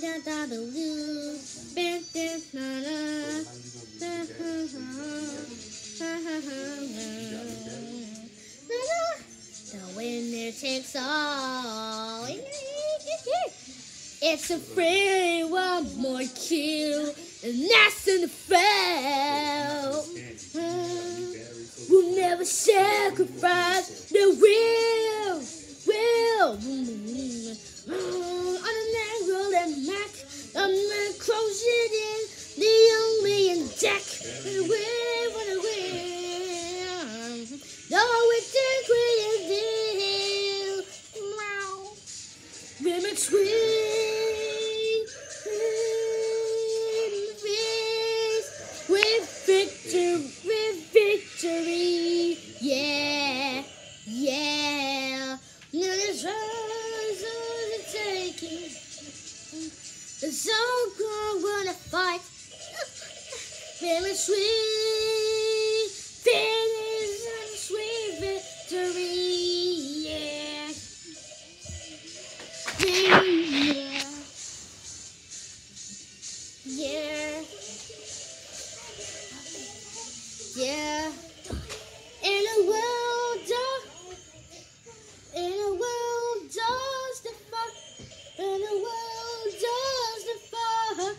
The winner takes all. It's a free one more kill, and that's in the fail. We'll never sacrifice the will. On the narrow and Mac, I'm gonna close it in, the only in deck. We wanna win. Though it's a great deal. Remix with victory, yeah. Now there's ours taking. It's so good, wanna fight. Very sweet, sweet victory, yeah. Yeah. In a world just a far, in a world just a far.